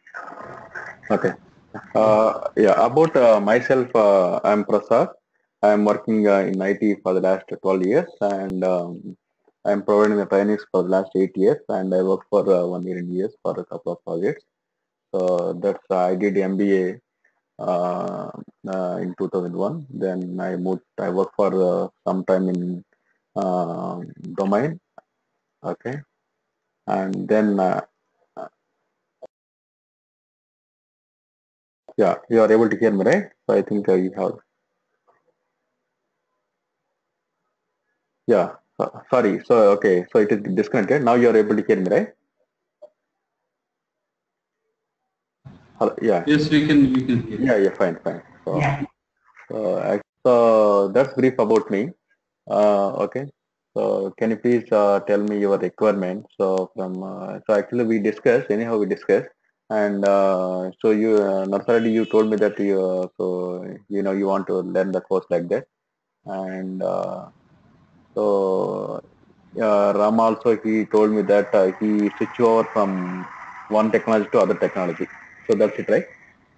Okay. Yeah, about myself, I'm Prasad. I'm working in IT for the last 12 years, and I'm providing the trainings for the last 8 years, and I work for 1 year in US for a couple of projects. So that's I did MBA in 2001. Then I moved. I worked for some time in uh, domain. Okay, and then yeah, you are able to hear me, right? So I think you have. Yeah, sorry. So, okay, so it is disconnected. Now you are able to hear me, right? Hello, yeah, Yes, we can hear. yeah, fine, fine. Yeah. So that's brief about me. Okay. So, can you please tell me your requirement? So, so actually we discussed, anyhow we discussed, and so you, Narsaradi, you told me that you, so you want to learn the course like that, and so Ram also he told me that he switch over from one technology to other technology. So that's it, right?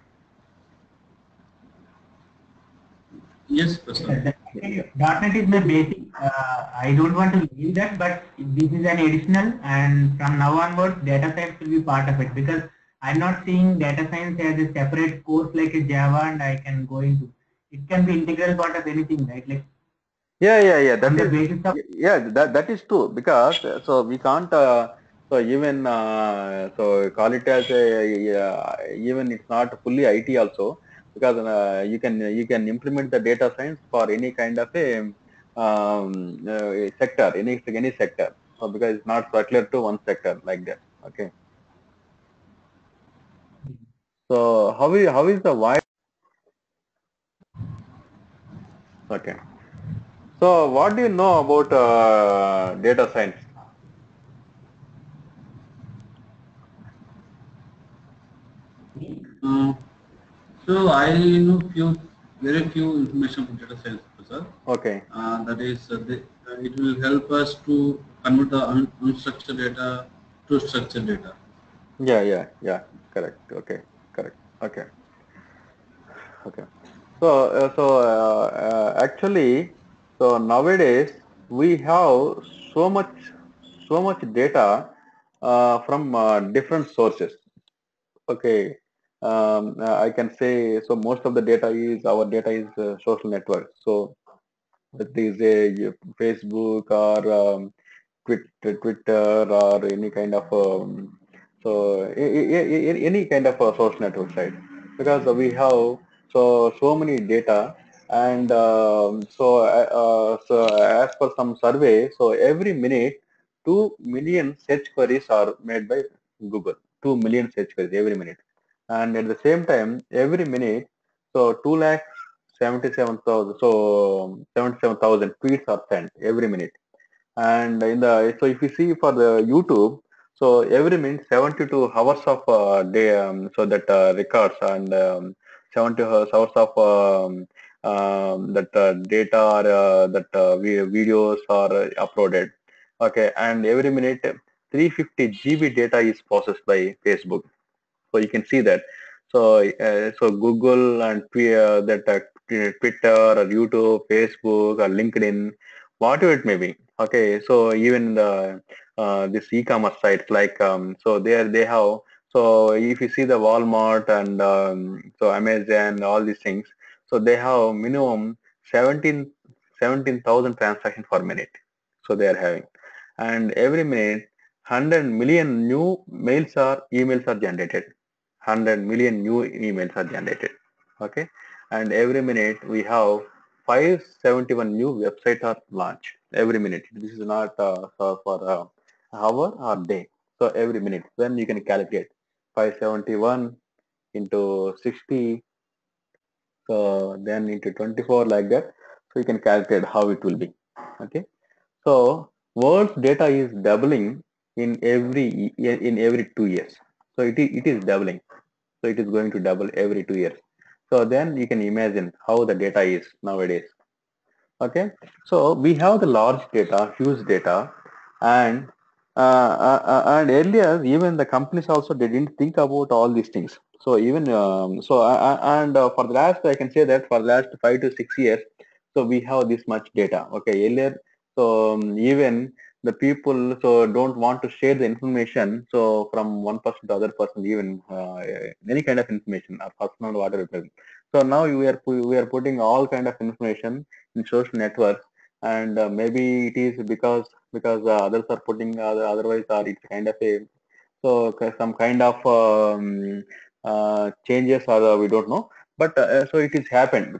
Yes, Prasad. Yeah, .NET is my basic. I don't want to leave that, but this is an additional, and from now onwards, data science will be part of it because I'm not seeing data science as a separate course like a Java, and I can go into. It can be integral part of anything, right? Like yeah. on That the is basis of. yeah, that is true because so we can't so even so call it as a even it's not fully IT also because you can implement the data science for any kind of a sector, any sector. So because it's not particular to one sector like that. Okay. So how is the wide? Okay. So what do you know about data science? Uh, so I know very few information about data science, Prasad. Okay. That is, it will help us to convert the unstructured data to structured data. Yeah. Correct. Okay. Correct. Okay. Okay. So actually, so nowadays we have so much so much data from different sources. Okay. I can say so most of the data is our data is social network. So it is a Facebook or Twitter or any kind of so any kind of a social network site because we have so many data and so as per some survey so every minute 2 million search queries are made by Google. 2 million search queries every minute, and at the same time every minute so 2,77,000 so 77,000 tweets are sent every minute. And in the so if you see for the YouTube, so every minute 72 hours of day so that records and 70 hours of that data or that videos are uploaded. Okay, and every minute 350 GB data is processed by Facebook. So you can see that. So so Google and that Twitter or YouTube, Facebook or LinkedIn, whatever it may be. Okay, so even the this e-commerce sites like so there they have. So if you see the Walmart and so Amazon, all these things, so they have minimum 17,000 transactions per minute. So they are having, and every minute 100 million new mails or emails are generated. 100 million new emails are generated. Okay, and every minute we have 571 new websites are launched every minute. This is not for hour or day. So every minute, then you can calculate 571 into 60, so then into 24 like that. So you can calculate how it will be. Okay, so world's data is doubling in every 2 years. So it is doubling. So it is going to double every 2 years. So then you can imagine how the data is nowadays. Okay. So we have the large data, huge data, and And earlier, even the companies also they didn't think about all these things. So even and for the last, I can say that for the last 5 to 6 years, so we have this much data. Okay, earlier, so even the people so don't want to share the information. So from one person to other person, even any kind of information or personal whatever it is. So now we are putting all kind of information in social networks, and maybe it is because others are putting otherwise or it's kind of a some kind of changes or we don't know, but so it is happened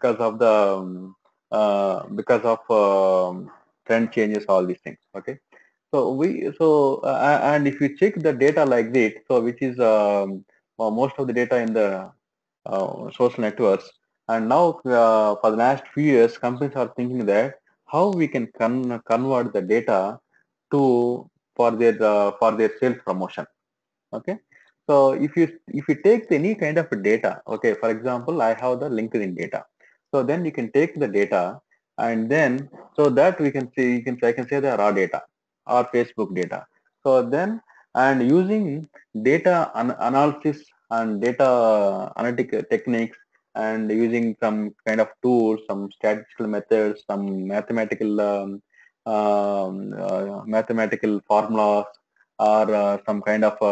because of trend changes, all these things. Okay, so and if you check the data like this, so which is most of the data in the social networks. And now, for the last few years, companies are thinking that how we can convert the data to for their sales promotion. Okay, so if you take any kind of data, okay, for example, I have the LinkedIn data, so then you can take the data and then so that we can see you can I can say the raw data or Facebook data. So then and using data analysis and data analytic techniques and using some kind of tools, some statistical methods, some mathematical formulas or some kind of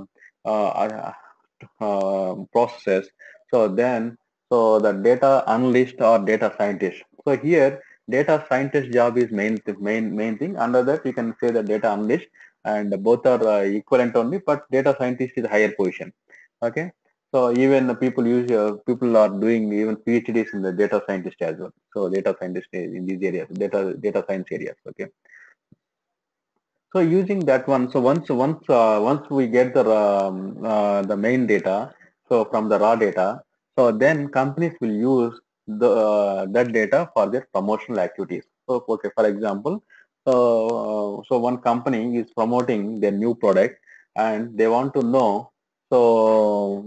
processes. So then, so the data analyst or data scientist. So here, data scientist job is main thing. Under that, you can say the data analyst, and both are equivalent only. But data scientist is higher position. Okay. So even the people are doing even PhDs in the data scientist as well. So data scientist in these areas, data science areas. Okay. So using that one, so once we get the main data, so from the raw data, so then companies will use that data for their promotional activities. So okay, for example, so one company is promoting their new product, and they want to know. So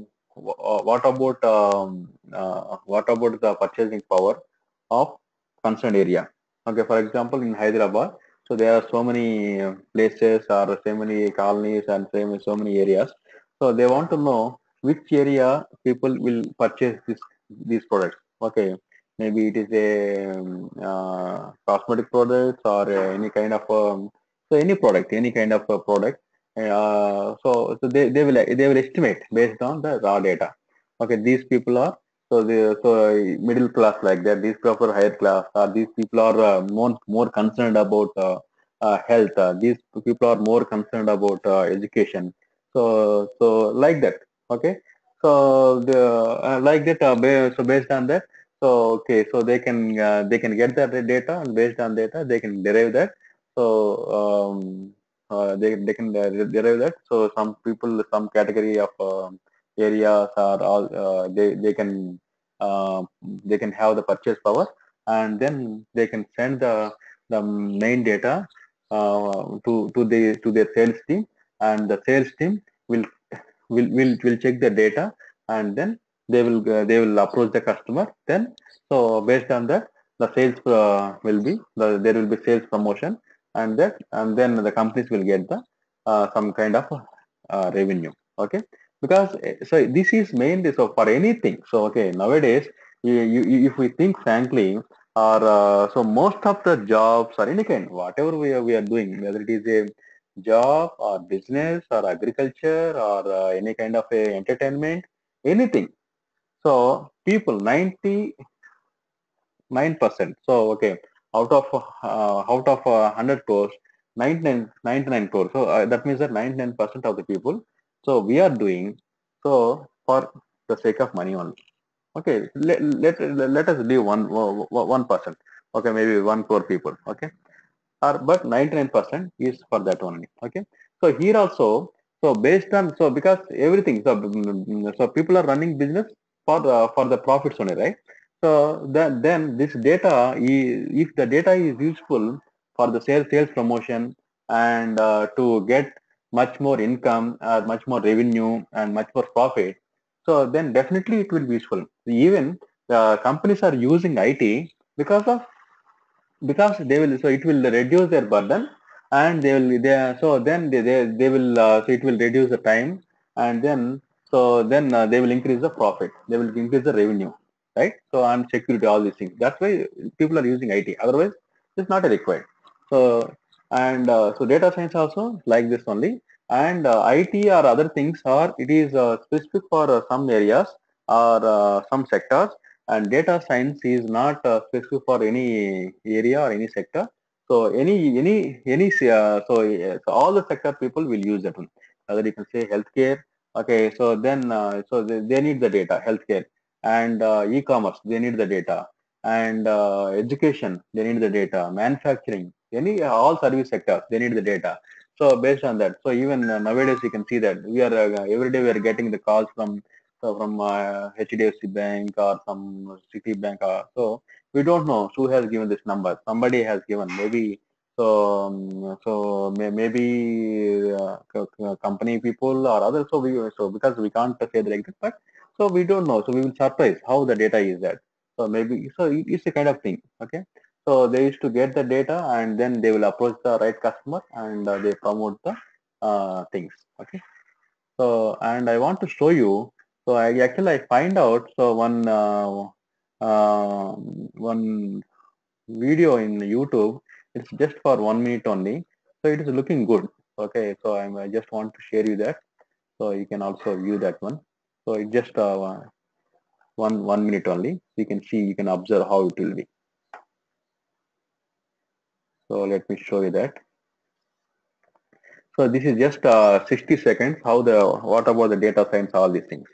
what about the purchasing power of concerned area? Okay, for example, in Hyderabad. So there are so many places or so many colonies and so many areas. So they want to know which area people will purchase these products. Okay, maybe it is a cosmetic products or any kind of so any product, any kind of product. So they will estimate based on the raw data. Okay, these people are middle class like that. These people are higher class, or these people are more concerned about health. These people are more concerned about education. So like that. Okay. So like that. So based on that, so okay. So they can get that data, and based on data they can derive that. So they can derive that. So some people, some category of areas are all they can have the purchase power, and then they can send the main data to their sales team, and the sales team will will check the data, and then they will approach the customer. Then so based on that, the sales there will be sales promotion, and then the companies will get the some kind of revenue. Okay, because so this is mainly so for anything. So okay, nowadays if we think frankly, or so most of the jobs or any kind, whatever we are doing, whether it is a job or business or agriculture or any kind of a entertainment, anything. So people 99%. So okay, out of 100 crores, 99 crores. So that means that 99% of the people. So we are doing so for the sake of money only. Okay, let us leave 1%. Okay, maybe 1 crore people. Okay, or but 99% is for that only. Okay, so here also, so based on so because everything so people are running business for the profits only, right? So then this data if the data is useful for the sales promotion and to get much more income, much more revenue and much more profit, so then definitely it will be useful. Even companies are using IT because of because they will so it will reduce their burden, and so then they will so it will reduce the time, and then they will increase the profit, they will increase the revenue, right? So and security, all these things. That's why people are using IT. Otherwise, it's not required. So and so data science also like this only, and IT or other things are it is specific for some areas or some sectors, and data science is not specific for any area or any sector. So so all the sector people will use that one. Whether you can say healthcare, okay. So then they need the data, healthcare, and e-commerce they need the data, and education they need the data, manufacturing, any all service sectors they need the data. So based on that, so even nowadays you can see that we are every day we are getting the calls from HDFC Bank or some Citibank. So we don't know who has given this number. Somebody has given, maybe maybe company people or others. So because we can't say the exact fact, so we don't know. So we will surprise how the data is that. So maybe so it's a kind of thing. Okay. So they used to get the data, and then they will approach the right customer, and they promote the things. Okay. So and I want to show you. So I find out so one video in YouTube. It's just for 1 minute only. So it is looking good. Okay. So I just want to share you that. So you can also view that one. So it just 1 minute only. You can see, you can observe how it will be. So let me show you that. So this is just 60 seconds. What about the data science, all these things.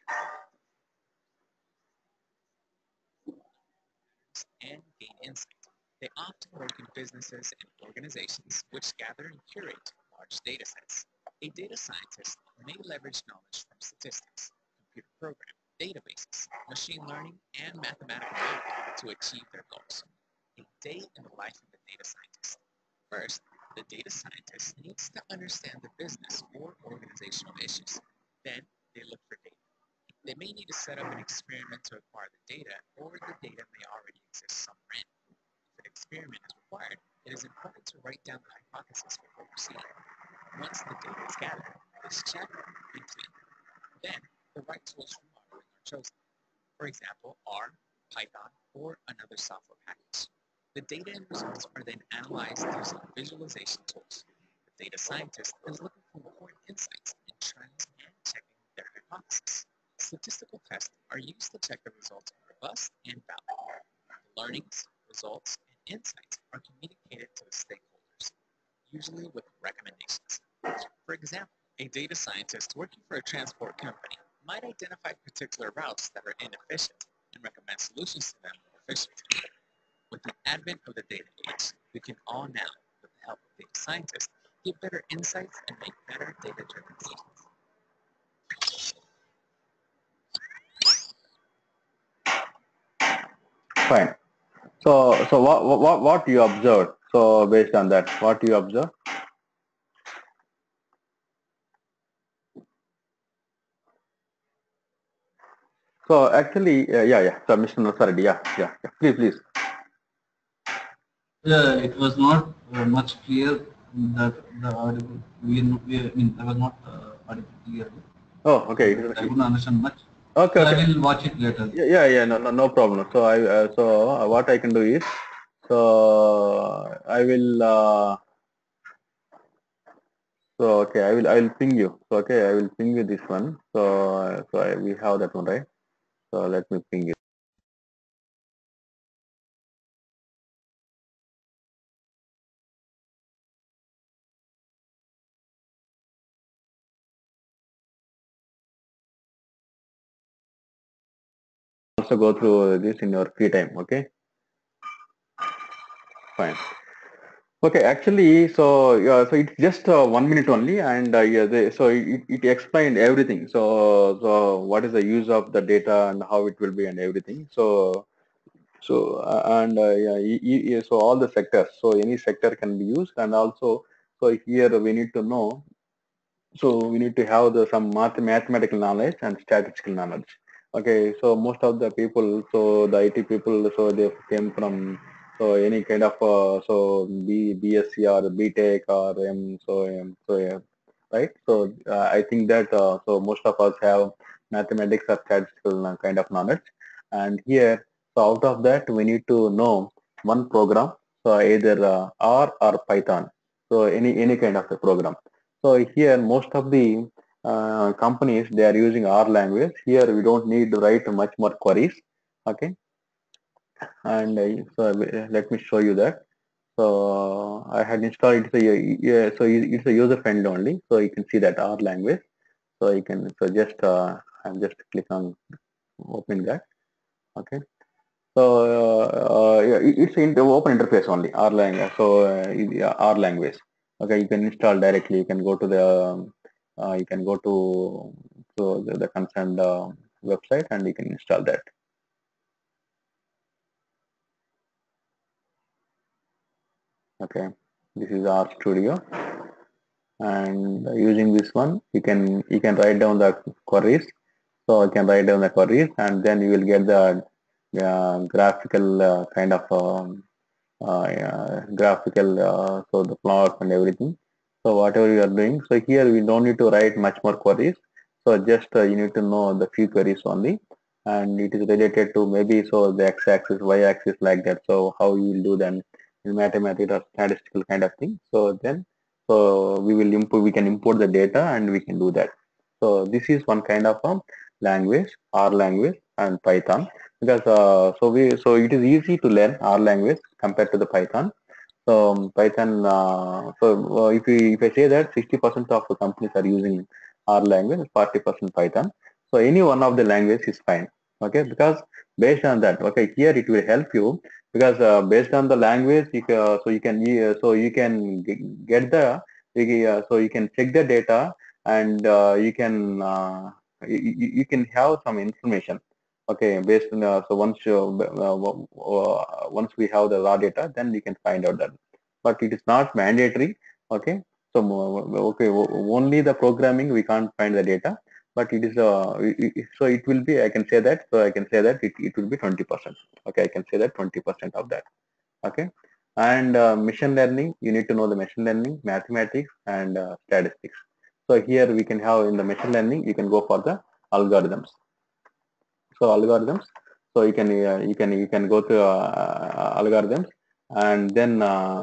And gain insight. They often work in businesses and organizations which gather and curate large data sets. A data scientist may leverage knowledge from statistics, computer programming, databases, machine learning, and mathematical modeling to achieve their goals. A day in the life of a data scientist. First, the data scientist needs to understand the business or organizational issues. Then, they look for data. They may need to set up an experiment to acquire the data, or the data may already exist somewhere in. If an experiment is required, it is important to write down the hypothesis before proceeding. Once the data is gathered, it is checked and cleaned. Then, the right tools for modeling are chosen. For example, R, Python, or another software package. The data and results are then analyzed using visualization tools. The data scientist is looking for important insights and trends and checking their hypothesis. Statistical tests are used to check the results are robust and valid. The learnings, results, and insights are communicated to the stakeholders, usually with recommendations. For example, a data scientist working for a transport company might identify particular routes that are inefficient and recommend solutions to them more efficiently. With the advent of the data age, we can all now, with the help of data scientists, get better insights and make better data-driven decisions. Fine. So what you observed? So based on that, what you observe? So actually, yeah. So Mr. Nasardi, yeah. Please. Yeah, it was not much clear that the audible. I mean, I was not audible clearly. Oh, okay. I couldn't understand much. Okay. So I will watch it later. Yeah. No problem. So what I can do is, so I will. So okay, I will ping you. So okay, I will ping you this one. So we have that one, right? So let me ping you. Also go through this in your free time. Okay. Fine. Okay, actually, so yeah, so it's just 1 minute only, and so it explained everything. So what is the use of the data and how it will be and everything. And yeah, so all the sectors. So any sector can be used, and also so here we need to know. So we need to have some mathematical knowledge and statistical knowledge. Okay, so most of the people, so the IT people, so they came from So any kind of BSc or BTech or yeah, right? So I think that so most of us have mathematics or statistical kind of knowledge, and here so out of that we need to know one program, so either R or Python, so any kind of a program. So here most of the companies they are using R language. Here we don't need to write much more queries, okay? And let me show you that. So I had installed it. So it's a user friendly only. So you can see that R language. So you can just I'm just click on opening that. Okay. So yeah, it's in the open interface only R language. So R language. Okay, you can install directly. You can go to the you can go to the concerned website and you can install that. Okay, this is R Studio. And using this one you can write down the queries, so I can write down the queries and then you will get the graphical kind of graphical so the plots and everything, so whatever you are doing, so here we don't need to write much more queries, so just you need to know the few queries only, and it is related to maybe so the x-axis y-axis like that, so how you will do them in mathematics or statistical kind of thing, so then so we can import the data and we can do that. So this is one kind of language, R language and Python, because so it is easy to learn R language compared to the Python. So Python if I say that 60% of the companies are using R language, 40% Python, so any one of the language is fine, okay, because based on that, okay, here it will help you because based on the language so you can get the so you can check the data and you can have some information, okay, based on so once we have the raw data, then we can find out that, but it is not mandatory, okay. So okay, only the programming we can't find the data, but it is so it will be, I can say that, so I can say that it will be 20%, okay, I can say that 20% of that, okay. And machine learning, you need to know the machine learning, mathematics and statistics. So here we can have in the machine learning, you can go for the algorithms. So algorithms, so you can go to algorithms, and then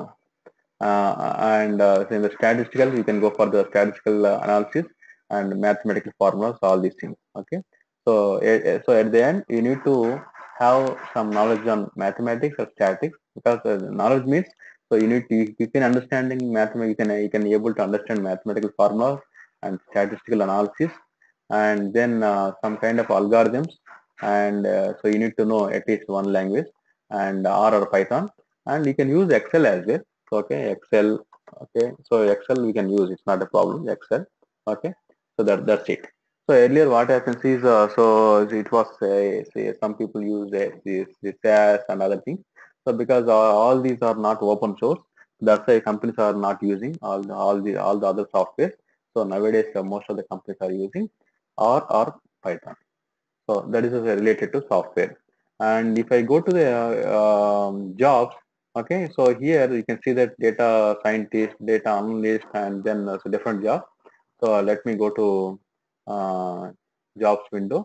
in the statistical you can go for the statistical analysis and mathematical formulas, all these things, okay. So so at the end you need to have some knowledge on mathematics or statistics, because knowledge means so you can understanding mathematics, you can able to understand mathematical formulas and statistical analysis, and then some kind of algorithms, and so you need to know at least one language and R or Python, and you can use Excel as well. So, okay, Excel, okay, so Excel we can use, it's not a problem, Excel, okay. So that's it. So earlier what happens is so it was say some people use this SAS and other things, so because all these are not open source, that's why companies are not using all the other software. So nowadays most of the companies are using R or Python. So that is related to software. And if I go to the jobs, okay, so here you can see that data scientist, data analyst, and then so different jobs. So let me go to jobs window.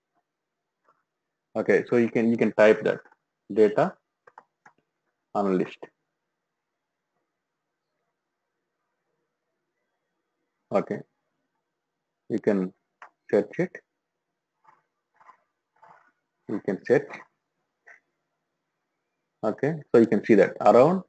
Okay, so you can type that data analyst. Okay, you can search it. You can search. Okay, so you can see that around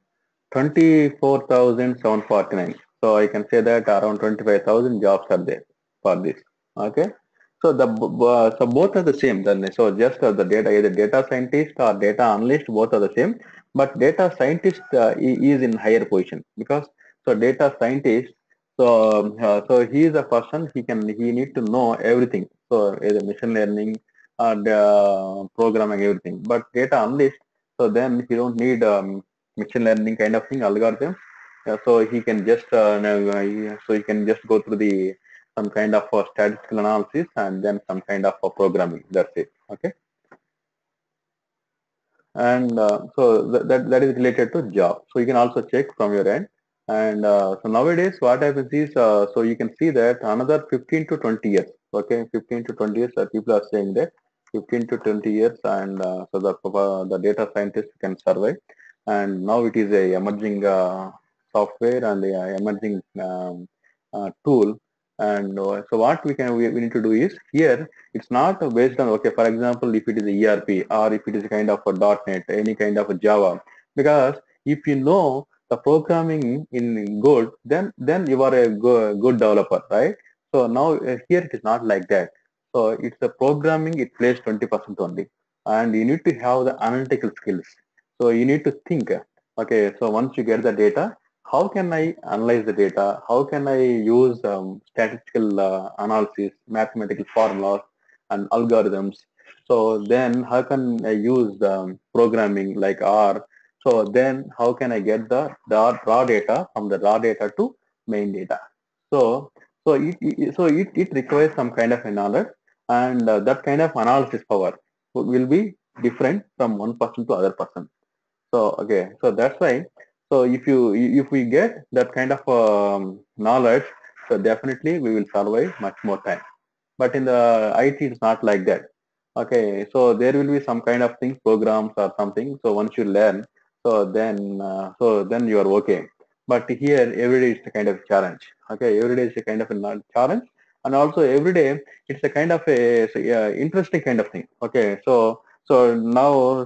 24,749. So I can say that around 25,000 jobs are there for this. Okay. So so both are the same. Then so just the data, either data scientist or data analyst, both are the same. But data scientist is in higher position, because so data scientist. So so he is a person, he need to know everything. So either machine learning or programming, everything. But data analyst, so then he don't need machine learning kind of thing, algorithm. So he can just so he can just go through the some kind of statistical analysis and then some kind of programming. That's it. Okay. and so that is related to job. So you can also check from your end. And so nowadays what happens is, so you can see that another 15 to 20 years, okay, 15 to 20 years, people are saying that 15 to 20 years, and so the data scientists can survive. And now it is a emerging software and a emerging tool. And so what we need to do is, here it's not based on, okay, for example, if it is a ERP or if it is a kind of a .NET, any kind of a Java, because if you know the programming in good, then you are a good developer, right? So now here it is not like that. So it's the programming, it plays 20% only, and you need to have the analytical skills. So you need to think, okay, so once you get the data, how can I analyze the data? How can I use statistical analysis, mathematical formulas, and algorithms? So then how can I use programming like R? So then how can I get the raw data from the raw data to main data? So it requires some kind of a knowledge, and that kind of analysis power will be different from one person to other person. So okay, so that's why. So if we get that kind of knowledge, so definitely we will survive much more time. But in the IT, it's not like that. Okay, so there will be some kind of things, programs or something. So once you learn, so then you are okay. But here, every day is a kind of challenge. Okay, every day is a kind of a challenge, and also every day it's a kind of a, so, yeah, interesting kind of thing. Okay, so now,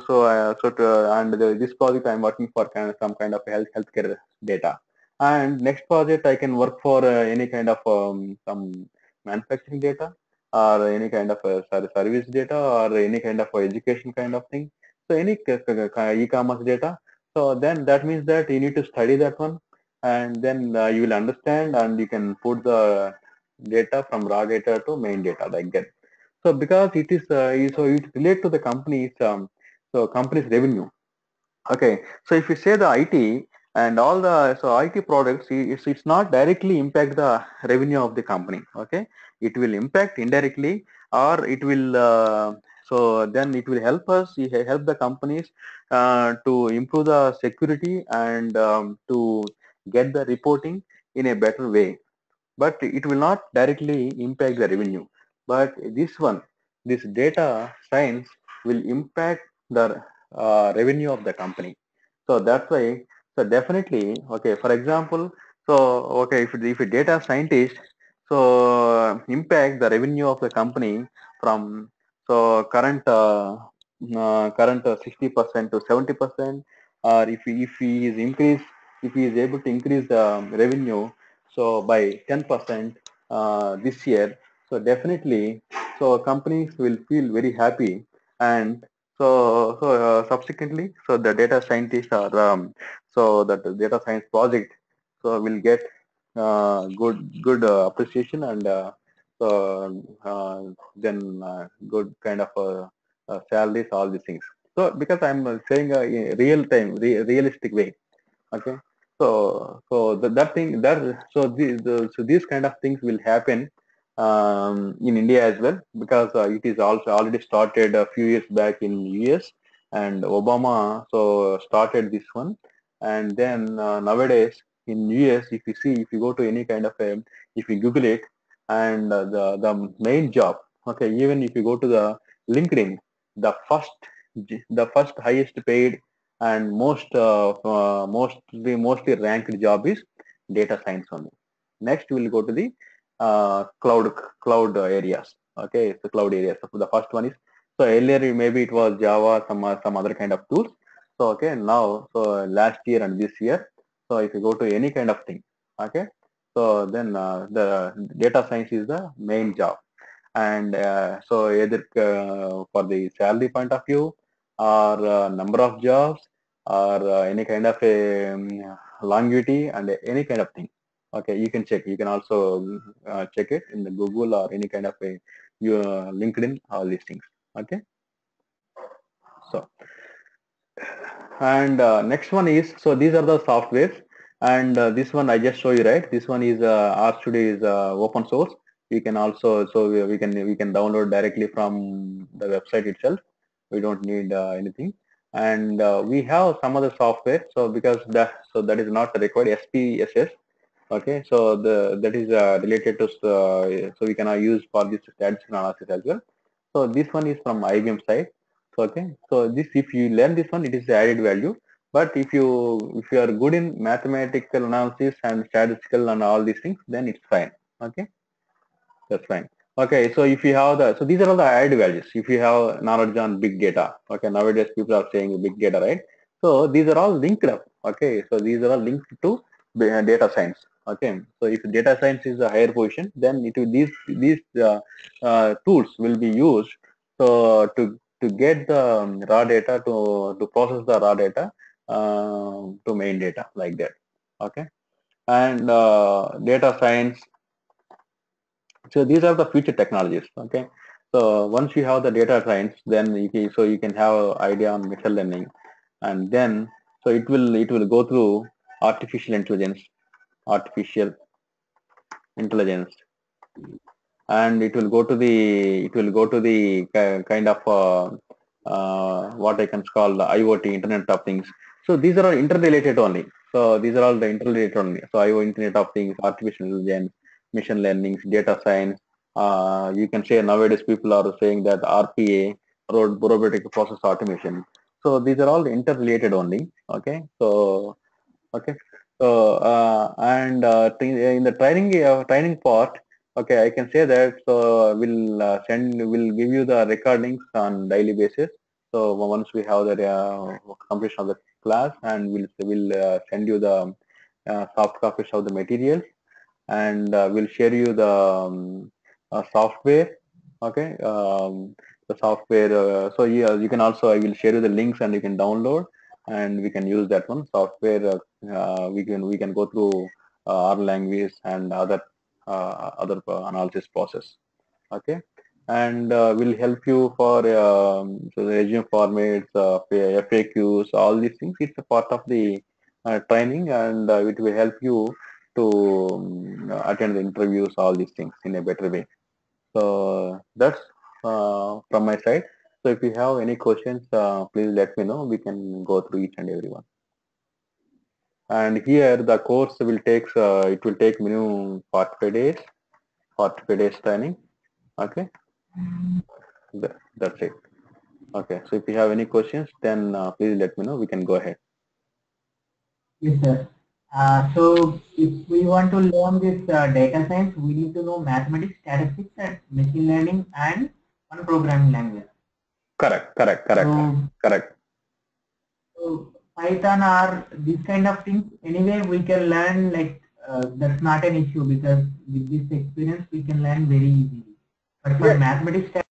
this project I'm working for some kind of healthcare data, and next project I can work for any kind of some manufacturing data, or any kind of service data, or any kind of education kind of thing. So any e-commerce data. So then that means that you need to study that one, and then you will understand, and you can put the data from raw data to main data like that. So because it is so it relate to the company's company's revenue. Okay, so if you say the IT and all the IT products, it's not directly impact the revenue of the company. Okay, it will impact indirectly, or it will so then it will help us, help the companies to improve the security, and to get the reporting in a better way, but it will not directly impact the revenue. But this data science will impact the revenue of the company. So that's why, so definitely, okay, for example, so okay, if a data scientist impact the revenue of the company from current 60% to 70%, or if he is able to increase the revenue so by 10% this year, so definitely, so companies will feel very happy. And subsequently, so the data scientists are so that the data science project so will get good appreciation, and then good kind of salaries, all these things. So because I'm saying a real time, realistic way. Okay, that thing that so these kind of things will happen in India as well, because it is also already started a few years back in US, and Obama so started this one. And then nowadays in US, if you go to any kind of a, if you Google it, and the main job, okay, even if you go to the LinkedIn, the first highest paid and mostly ranked job is data science only. Next, we will go to the cloud areas. Okay, so cloud areas. So the first one is, so earlier maybe it was Java, some other kind of tools. So okay, now so last year and this year, so if you go to any kind of thing, okay, so then the data science is the main job. And so either for the salary point of view, or number of jobs, or any kind of a longevity, and any kind of thing. Okay, you can check. You can also check it in the Google or any kind of a LinkedIn, all these things. Okay, so and next one is, so these are the softwares, and this one I just show you, right? This one is RStudio is open source. You can also, so we can download directly from the website itself. We don't need anything. and we have some other software. So because that is not required SPSS. Okay, so that is related to so we can use for this statistical analysis as well. So this one is from IBM side. So, okay, so this, if you learn this one, it is the added value. But if you are good in mathematical analysis and statistical and all these things, then it's fine. Okay, that's fine. Okay, so if you have so these are all the added values. If you have knowledge on big data, okay, nowadays people are saying big data, right? So these are all linked up. Okay, so these are all linked to data science. Okay, so if data science is a higher position, then it will, these tools will be used so to get the raw data, to process the raw data to main data, like that. Okay, and data science. So these are the future technologies. Okay, so once you have the data science, then you can have an idea on machine learning, and then so it will go through artificial intelligence, artificial intelligence, and it will go to the kind of what I can call the IoT, Internet of Things. So these are all interrelated only. So these are all the interrelated only. So IoT, Internet of Things, artificial intelligence, machine learning, data science. You can say nowadays people are saying that RPA, robotic process automation. So these are all interrelated only. Okay. So okay. So and in the training part, okay, I can say that. So we'll give you the recordings on daily basis. So once we have the completion of the class, and we'll send you the soft copies of the material, and we'll share you the software. Okay, the software. So yeah, you can also, I will share you the links, and you can download, and we can use that one software. We can go through our language and other analysis process. Okay, and will help you for so the resume formats, FAQs, all these things. It's a part of the training, and it will help you to attend the interviews, all these things in a better way. So that's from my side. So if you have any questions, please let me know. We can go through each and every one. And here the course it will take minimum 45 days, 45 days training. Okay, that's it. Okay, so if you have any questions, then please let me know. We can go ahead. Yes, sir. So if we want to learn this data science, we need to know mathematics, statistics, and machine learning, and one programming language. Correct. So Python or these kind of things, anyway, we can learn, like that's not an issue, because with this experience we can learn very easily. But for Yes. mathematics,